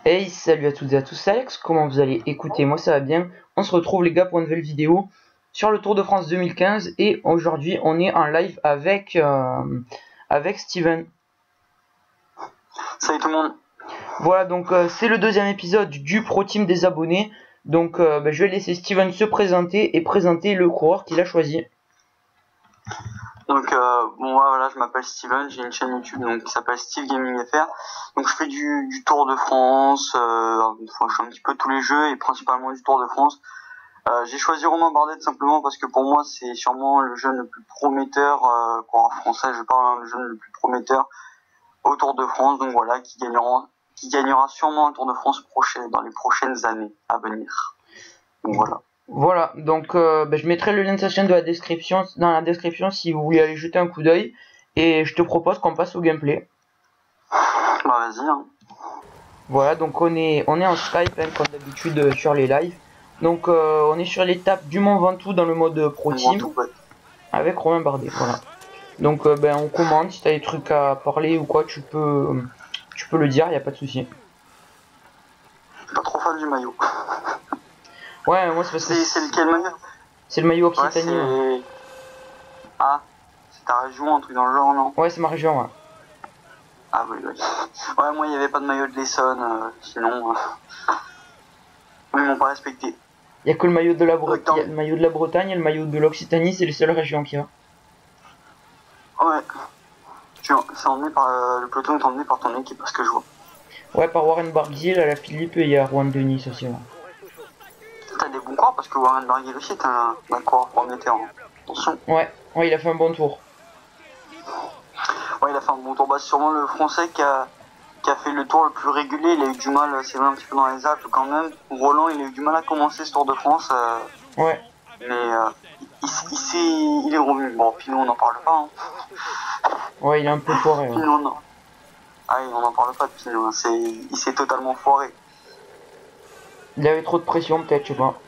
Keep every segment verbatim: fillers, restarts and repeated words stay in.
Hey, salut à toutes et à tous, c'est Alex, comment vous allez? Écoutez, moi ça va bien. On se retrouve les gars pour une nouvelle vidéo sur le Tour de France deux mille quinze et aujourd'hui on est en live avec, euh, avec Steven. Salut tout le monde. Voilà, donc euh, c'est le deuxième épisode du Pro Team des abonnés. Donc euh, bah, je vais laisser Steven se présenter et présenter le coureur qu'il a choisi. Donc euh, bon, moi voilà, je m'appelle Steven, j'ai une chaîne YouTube donc qui s'appelle Steve Gaming F R. Donc je fais du, du Tour de France, euh, enfin, je fais un petit peu tous les jeux et principalement du Tour de France. Euh, j'ai choisi Romain Bardet tout simplement parce que pour moi c'est sûrement le jeune le plus prometteur, euh, coureur français, je parle, hein, le jeune le plus prometteur au Tour de France. Donc voilà, qui gagnera, qui gagnera sûrement un Tour de France prochain dans les prochaines années à venir. Donc voilà. Voilà, donc euh, bah, je mettrai le lien de sa chaîne de la description, dans la description si vous voulez aller jeter un coup d'œil. Et je te propose qu'on passe au gameplay. Bah vas-y. Hein. Voilà, donc on est, on est en Skype hein, comme d'habitude euh, sur les lives. Donc euh, on est sur l'étape du Mont Ventoux dans le mode Pro Team Ventoux, ouais. avec Romain Bardet. Voilà. Donc euh, ben on commande, si t'as des trucs à parler ou quoi, tu peux, tu peux le dire, y a pas de souci. Je suis pas trop fan du maillot. Ouais, moi c'est parce que c'est, c'est lequel maillot? C'est le maillot Occitanie. Ouais, c'est... Ouais. Ah, c'est ta région, un truc dans le genre, non? Ouais, c'est ma région. Ouais. Ah oui, oui. Ouais, moi il n'y avait pas de maillot de l'Essonne, euh, sinon. Euh... Ils m'ont pas respecté. Il y a que le maillot de la Bretagne, Ouais, le maillot de la Bretagne et le maillot de l'Occitanie, c'est les seules régions qu'il y a. Ouais. Tu c'est emmené par euh, le peloton est emmené par ton équipe parce que je vois. Ouais, par Warren Barguil, à la Philippe et il y a Juan Denis aussi. Ouais. T'as des bons coureurs parce que Warren Barguil aussi est un, un coureur prometteur. Hein. Attention. Ouais, ouais, il a fait un bon tour. Ouais, il a fait un bon tour. Bah, c'est sûrement le Français qui a, qui a fait le tour le plus régulier. Il a eu du mal, c'est vrai, un petit peu dans les Alpes quand même. Roland, il a eu du mal à commencer ce Tour de France. Euh, ouais. Mais euh, il, il, il, s'est, il est revenu. Bon, Pinot, on n'en parle pas. Hein. Ouais, il est un peu foiré. Ouais. Pinot, non. Ah, on n'en parle pas de Pinot. Hein. C'est, il s'est totalement foiré. Il avait trop de pression, peut-être, je sais pas.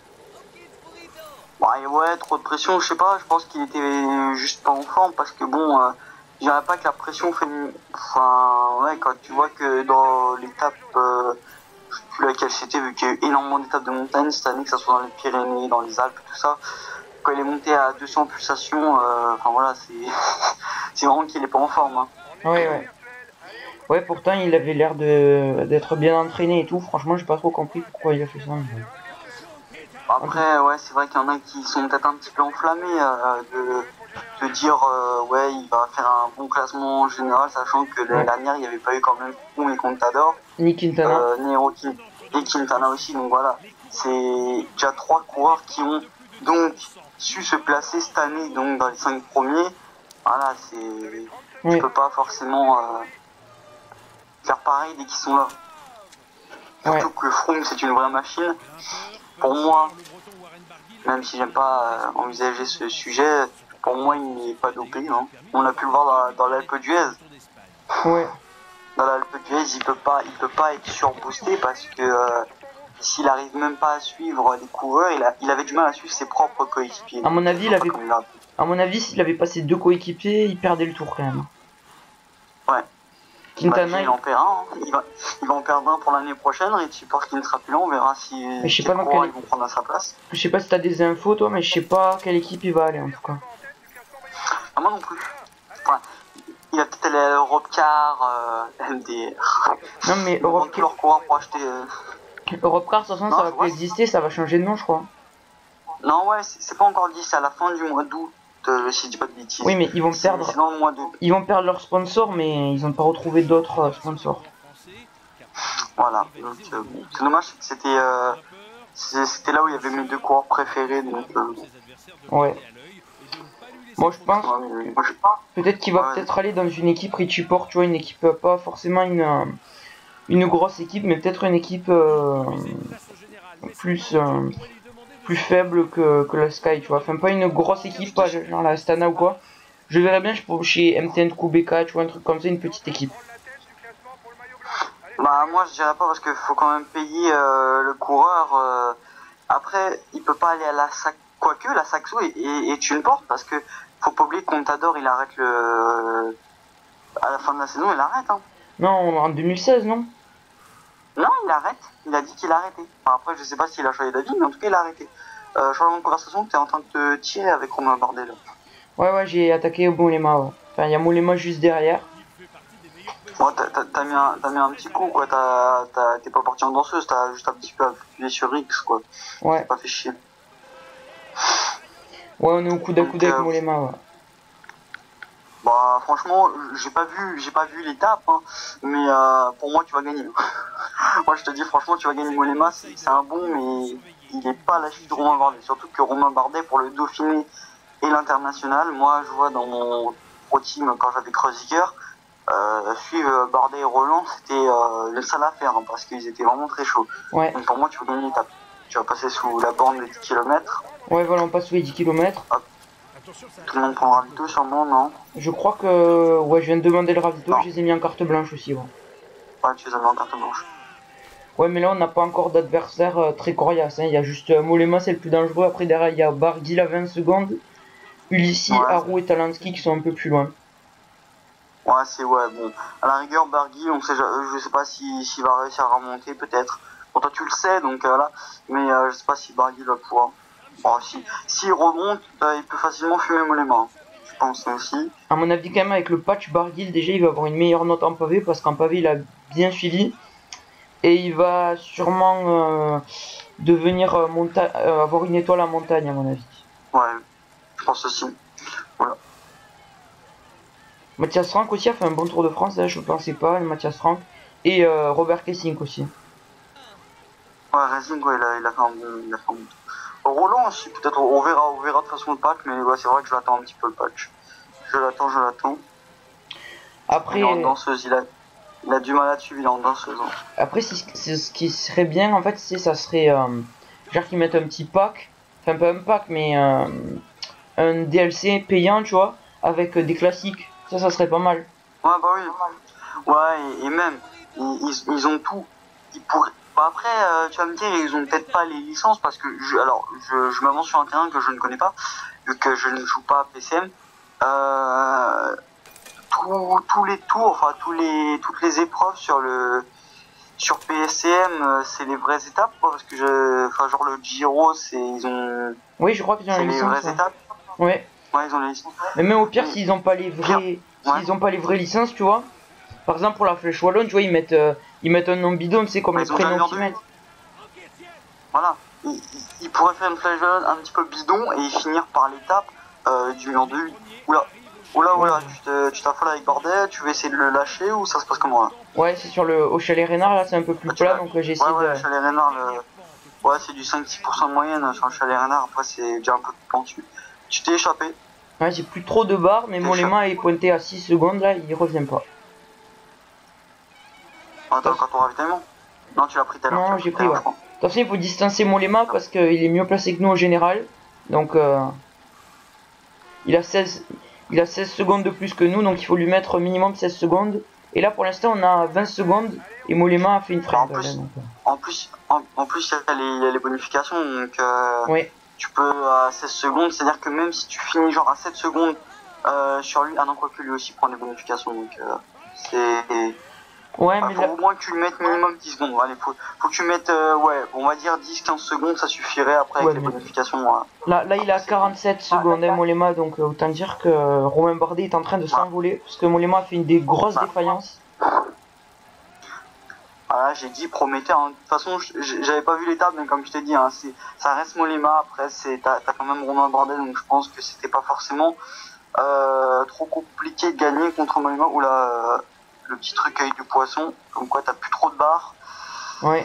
Bah, ouais, trop de pression, je sais pas. Je pense qu'il était juste pas en forme parce que bon. Euh, Je dirais pas que la pression fait... Enfin, ouais, quand tu vois que dans l'étape, euh, je sais plus laquelle c'était, vu qu'il y a eu énormément d'étapes de montagne cette année, que ce soit dans les Pyrénées, dans les Alpes, tout ça, quand il est monté à deux cents pulsations, euh, enfin voilà, c'est c'est vraiment qu'il est pas en forme. Hein. Ouais, ouais. Ouais, pourtant, il avait l'air de d'être bien entraîné et tout. Franchement, j'ai pas trop compris pourquoi il a fait ça. Mais... Après, ouais, c'est vrai qu'il y en a qui sont peut-être un petit peu enflammés euh, de... de dire euh, ouais il va faire un bon classement en général, sachant que l'année ouais. dernière il n'y avait pas eu quand même Froome et Contador, ni Quintana, euh, Nero et Quintana aussi, donc voilà, c'est déjà trois coureurs qui ont donc su se placer cette année donc dans les cinq premiers. Voilà, c'est oui. Tu peux pas forcément euh, faire pareil dès qu'ils sont là. Surtout ouais. que Froome c'est une vraie machine. Pour moi, même si j'aime pas euh, envisager ce sujet, pour moi, il n'est pas dopé. Hein. On a pu le voir dans, dans l'Alpe d'Huez. Ouais. Dans l'Alpe d'Huez, il peut pas, il peut pas être surboosté parce que euh, s'il arrive même pas à suivre les coureurs, il, a, il avait du mal à suivre ses propres coéquipiers. À mon avis, il avait, à mon avis, s'il avait pas ses deux coéquipiers, il perdait le tour quand même. Ouais. Quintana, bah, il en perd un. Hein. Il va, il va en perdre un pour l'année prochaine. Et tu penses qu'il ne sera plus là. On verra si mais je sais pas les quelle... ils vont prendre à sa place. Je sais pas si t'as des infos toi, mais je sais pas quelle équipe il va aller en tout cas. Ah, moi non plus. Enfin, il va peut-être aller à Europcar, euh, M D R. Non mais Europcar. leur coureur pour acheter. Euh... Europcar, de toute façon, non, ça va plus exister, ça va changer de nom, je crois. Non, ouais, c'est pas encore dit, c'est à la fin du mois d'août, euh, si je dis pas de bêtises. Oui, mais ils vont perdre. C'est dans le mois d'août. Ils vont perdre leurs sponsors, mais ils ont pas retrouvé d'autres euh, sponsors. Voilà, donc euh, bon. C'est dommage, c'était euh, c'était là où il y avait mes deux coureurs préférés, donc. Euh... Ouais. Moi je pense, ouais, je... peut-être qu'il va ouais. peut-être aller dans une équipe Richie Porte, tu vois, une équipe, pas forcément une, une grosse équipe, mais peut-être une équipe euh, plus, euh, plus faible que, que la Sky, tu vois. Enfin, pas une grosse équipe, pas genre la Astana ou quoi. Je verrais bien chez M T N Kubeka, tu vois, un truc comme ça, une petite équipe. Bah moi je dirais pas parce qu'il faut quand même payer euh, le coureur. Euh, après, il peut pas aller à la Sac, quoique la Saxo est, est, est une porte parce que faut pas oublier que Contador il arrête le à la fin de la saison, il arrête. Hein. Non, en deux mille seize, non? Non, il arrête. Il a dit qu'il a arrêté. Enfin, après, je sais pas s'il a changé d'avis, mais en tout cas, il a arrêté. Euh, changement de conversation, tu es en train de te tirer avec Romain Bardet là. Ouais, ouais, j'ai attaqué Mollema, ouais. Enfin, il y a Mollema juste derrière. Ouais, t'as mis, mis un petit coup, quoi. T'es pas parti en danseuse, t'as juste un petit peu appuyé sur X, quoi. Ouais. Pas fait chier. Ouais, on est au coude à coude avec euh, Mollema, ouais. Bah, franchement, j'ai pas vu, j'ai pas vu l'étape, hein, mais euh, pour moi, tu vas gagner. Moi, je te dis, franchement, tu vas gagner Mollema, c'est un bon, mais il est pas à la chute de Romain Bardet. Surtout que Romain Bardet, pour le Dauphiné et l'international, moi, je vois dans mon pro team, quand j'avais Kreuziger, euh, suivre Bardet et Roland, c'était euh, le seul à faire, hein, parce qu'ils étaient vraiment très chauds. Ouais. Donc pour moi, tu vas gagner l'étape. Tu vas passer sous la bande des dix kilomètres. Ouais, voilà, on passe sous les dix kilomètres. Hop. Tout le monde prend le ravito, sûrement, non? Je crois que... Ouais, je viens de demander le ravito, je les ai mis en carte blanche aussi, ouais. Ouais, tu les as mis en carte blanche. Ouais, mais là, on n'a pas encore d'adversaire euh, très coriace. Hein. Il y a juste euh, Mollema, c'est le plus dangereux. Après, derrière, il y a Barguil à vingt secondes. Ulissi, ouais. Haroux et Talansky qui sont un peu plus loin. Ouais, c'est ouais, bon. À la rigueur, Barguil, on sait, je sais pas s'il si, si va réussir à remonter, peut-être. Bon, toi, tu le sais, donc voilà. Euh, mais euh, je sais pas si Barguil va pouvoir. Bon, si s'il remonte, euh, il peut facilement fumer Mollema. Je pense aussi. À mon avis, quand même, avec le patch Barguil, déjà, il va avoir une meilleure note en pavé parce qu'en pavé, il a bien suivi. Et il va sûrement euh, devenir euh, monta euh, avoir une étoile en montagne, à mon avis. Ouais, je pense aussi. Voilà. Mathias Frank aussi a fait un bon Tour de France, là, je ne pensais pas, Mathias Frank. Et euh, Robert Kessink aussi. Ouais, Racing, ouais, il a, il a fait un bon, il a fait un bon tour. Roland aussi, peut-être, on verra, on verra de toute façon le patch, mais ouais, c'est vrai que je l'attends un petit peu le patch. Je l'attends, je l'attends. Après, il est en danseuse, il a, il a du mal à suivre, il est en danseuse. Hein. Après, c'est ce qui serait bien, en fait, c'est ça serait euh, genre qu'ils mettent un petit pack, enfin pas un pack, mais euh, un D L C payant, tu vois, avec euh, des classiques. Ça, ça serait pas mal. Ouais, bah oui. Ouais, et, et même, ils, ils, ils ont tout. Ils pourraient... Bah après, euh, tu vas me dire, ils ont peut-être pas les licences parce que, je, alors, je, je m'avance sur un terrain que je ne connais pas, vu que je ne joue pas à P C M. Euh, tous, tous les tours, enfin tous les, toutes les épreuves sur le sur P S C M, c'est les vraies étapes, quoi, parce que je, enfin genre le Giro, c'est ils ont. Oui, je crois qu'ils ont les licences. C'est les vraies ouais. étapes. Ouais. Ouais, ils ont les licences. Mais même au pire, s'ils ont pas les vrais, s'ils ouais. ont pas les vraies licences, tu vois. Par exemple, pour la flèche wallonne, tu vois, ils mettent, euh, ils mettent un nom bidon, c'est comme ouais, les prénoms qu'ils mettent. Voilà. Ils, ils pourraient faire une flèche wallonne un petit peu bidon et finir par l'étape euh, du million deux. Oula. Oula, oula, ouais. tu t'affoles avec Bardet, tu veux essayer de le lâcher ou ça se passe comment là? Ouais, c'est sur le au Chalet Reynard, là c'est un peu plus plat, donc j'ai essayé ouais, ouais, de... le Chalet Reynard, le... ouais, c'est du cinq à six pour cent de moyenne sur le Chalet Reynard, après c'est déjà un peu pentu. Tu t'es échappé? Ouais, j'ai plus trop de barres, mais Mollema est pointé à six secondes, là, il revient pas. Attends, quand on ravitaillement? Non, tu l'as pris tout à l'heure. Non, j'ai pris, ouais. De toute façon, il faut distancer Mollema parce qu'il est mieux placé que nous au général. Donc, euh, il a seize... il a seize secondes de plus que nous, donc il faut lui mettre minimum seize secondes. Et là, pour l'instant, on a vingt secondes et Mollema a fait une freine. En plus, là, en plus, en, en plus, il y a les, il y a les bonifications, donc euh, oui. Tu peux à seize secondes, c'est-à-dire que même si tu finis genre à sept secondes euh, sur lui, ah non, quoi que lui aussi prend des bonifications, donc euh, c'est... Ouais, bah, mais faut là... au moins que tu le mettes minimum dix secondes. Allez, faut, faut que tu mettes, euh, ouais, on va dire dix à quinze secondes, ça suffirait après avec ouais, les mais... bonifications. Ouais. Là, là, il a quarante-sept secondes, hein, Mollema, donc euh, autant dire que euh, Romain Bardet est en train de s'envoler, parce que Mollema a fait une des grosses bah. défaillances. Voilà, j'ai dit Prométhée. Hein. De toute façon, j'avais pas vu l'étape, mais comme je t'ai dit, hein, ça reste Mollema. Après, t'as as quand même Romain Bardet, donc je pense que c'était pas forcément euh, trop compliqué de gagner contre Mollema. Ou là, euh, le petit truc avec du poisson, comme quoi t'as plus trop de barres. Ouais.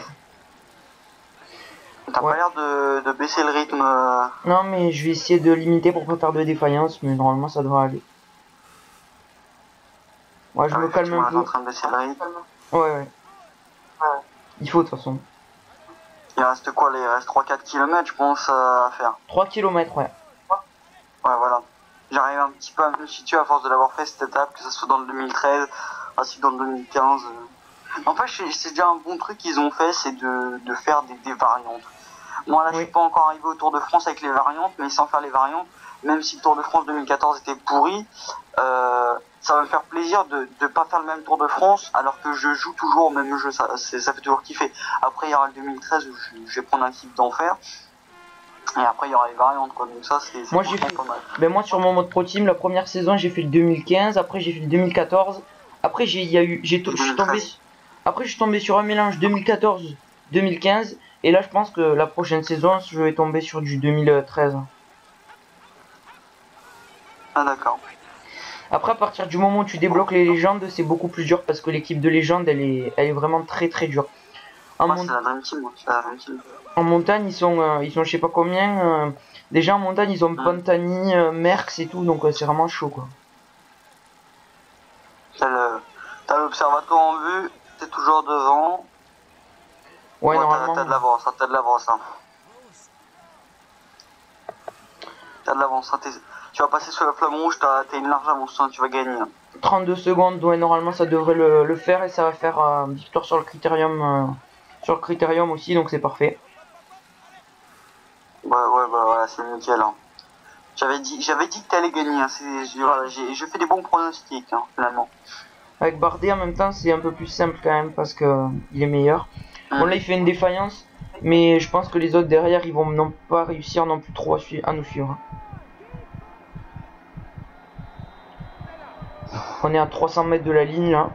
T'as ouais. pas l'air de, de baisser le rythme. Euh... Non, mais je vais essayer de limiter pour pas faire de défaillance, mais normalement ça devrait aller. Ouais, je ah, me calme un peu. En train de baisser le rythme. Ouais, ouais. Ouais. Il faut de toute façon. Il reste quoi là? Il reste trois à quatre kilomètres, je pense, à faire. trois kilomètres, ouais. Ouais, voilà. J'arrive un petit peu à me situer à force de l'avoir fait cette étape, que ce soit dans le deux mille treize, ainsi que dans le deux mille quinze. En fait, c'est déjà un bon truc qu'ils ont fait, c'est de, de faire des, des variantes. Moi, là, oui. je suis pas encore arrivé au Tour de France avec les variantes, mais sans faire les variantes, même si le Tour de France deux mille quatorze était pourri, euh, ça va me faire plaisir de ne pas faire le même Tour de France alors que je joue toujours au même jeu, ça, ça fait toujours kiffer. Après il y aura le deux mille treize où je, je vais prendre un kiff d'enfer. Et après il y aura les variantes quoi, donc ça c'est moi j'ai fait pas mal. Ben moi sur mon mode pro team la première saison j'ai fait le deux mille quinze, après j'ai fait le deux mille quatorze, après j'ai il y a eu j'ai je suis tombé après je suis tombé sur un mélange deux mille quatorze deux mille quinze et là je pense que la prochaine saison je vais tomber sur du deux mille treize. Ah d'accord. Après à partir du moment où tu débloques les légendes c'est beaucoup plus dur parce que l'équipe de légende elle est elle est vraiment très très dure. En, ouais, la Dream Team, la Dream Team. En montagne ils sont euh, ils sont je sais pas combien euh, déjà en montagne ils ont mmh. Pantani, euh, Merckx et tout donc euh, c'est vraiment chaud quoi. T'as l'observatoire en vue, t'es toujours devant. Ouais, ouais normalement. T'as de l'avance, t'as de l'avance. Hein. T'as de l'avance. Hein. Tu vas passer sur la flamme rouge, t'as une large avance, hein, tu vas gagner. Hein. trente-deux secondes, ouais normalement ça devrait le, le faire et ça va faire euh, victoire sur le critérium euh, sur le critérium aussi donc c'est parfait. Ouais ouais bah voilà c'est nickel. Hein. J'avais dit j'avais dit que t'allais gagner, hein. Voilà, je fais des bons pronostics hein, finalement. Avec Bardet en même temps c'est un peu plus simple quand même parce que euh, il est meilleur. Mmh. Bon là il fait une défaillance mais je pense que les autres derrière ils vont non pas réussir non plus trop à, à nous suivre. On est à trois cents mètres de la ligne là.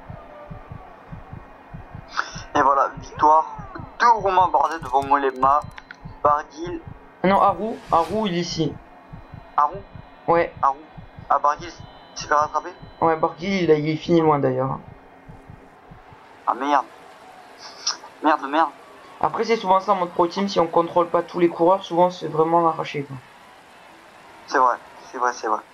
Et voilà, victoire de Romain Bardet devant Mollema, Barguil. Non, Haru, Haru il est ici. Haru Ouais. Haru. Ah, Barguil s'est fait rattraper. Ouais, Barguil il, il est fini loin d'ailleurs. Ah merde. Merde, merde. Après c'est souvent ça en mode pro team, si on contrôle pas tous les coureurs, souvent c'est vraiment arraché quoi. C'est vrai, c'est vrai, c'est vrai.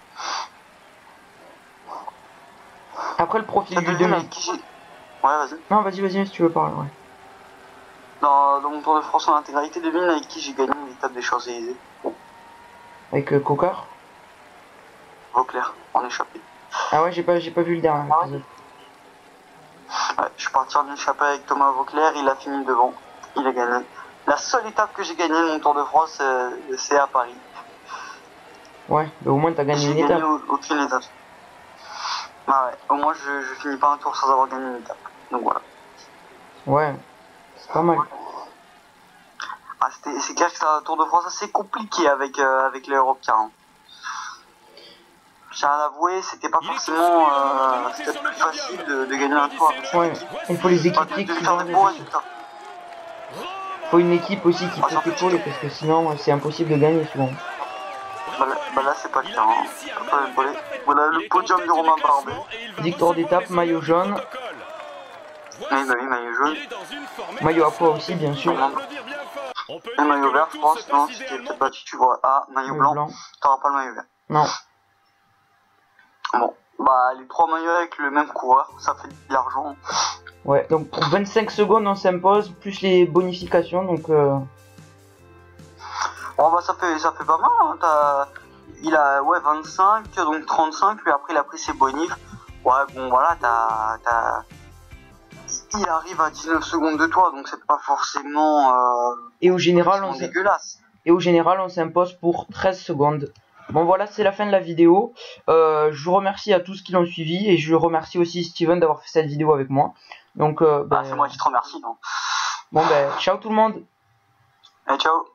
Après le profil du deux mille. Ouais, vas-y. Non, vas-y, vas-y si tu veux parler, ouais. Dans, dans mon Tour de France en intégralité deux mille, avec qui j'ai gagné l'étape des Champs-Élysées. Bon. Avec euh, Cocard Vauclair, en échappé. Ah ouais, j'ai pas, j'ai pas vu le dernier. Ah ouais. Ouais, je suis parti en échappé avec Thomas Vauclair, il a fini devant, il a gagné. La seule étape que j'ai gagnée de mon Tour de France, euh, c'est à Paris. Ouais, mais au moins t'as gagné une étape. J'ai gagné aucune étape. Ah ouais, au moins je, je finis pas un tour sans avoir gagné une étape. Donc voilà. Ouais, c'est pas mal. Ah, c'est clair que c'est un Tour de France assez compliqué avec, euh, avec l'Europe quarante. J'ai à l'avouer, c'était pas forcément euh, c'était plus facile de, de gagner un tour. Ouais, il faut les équipiers qui font des résultats. Faut une équipe aussi qui peut t'épauler parce que sinon c'est impossible de gagner souvent. Bah là, bah là c'est pas le cas. Hein. Voilà le podium de Romain Bardet. Victoire d'étape, maillot jaune. Oui, bah oui, maillot jaune. Maillot à poids aussi, bien sûr. Et maillot vert, je pense. Non, si t'es peut-être battu, tu vois. Ah, maillot blanc. blanc. T'auras pas le maillot vert. Non. Bon, bah les trois maillots avec le même coureur, ça fait de l'argent. Ouais, donc pour vingt-cinq secondes on s'impose, plus les bonifications, donc... Euh... Bon bah ça fait, ça fait pas mal, hein. T'as... Il a ouais vingt-cinq, donc trente-cinq, puis après il a pris ses bonifs. Ouais bon voilà, t'as... t'as... Il arrive à dix-neuf secondes de toi, donc c'est pas forcément... Euh... Et au général, on dégueulasse. Et au général on s'impose pour treize secondes. Bon voilà, c'est la fin de la vidéo. Euh, je vous remercie à tous qui l'ont suivi et je remercie aussi Steven d'avoir fait cette vidéo avec moi. Donc, euh, bah, ben... c'est moi qui te remercie, non. Bon ben, ciao tout le monde. Et ciao.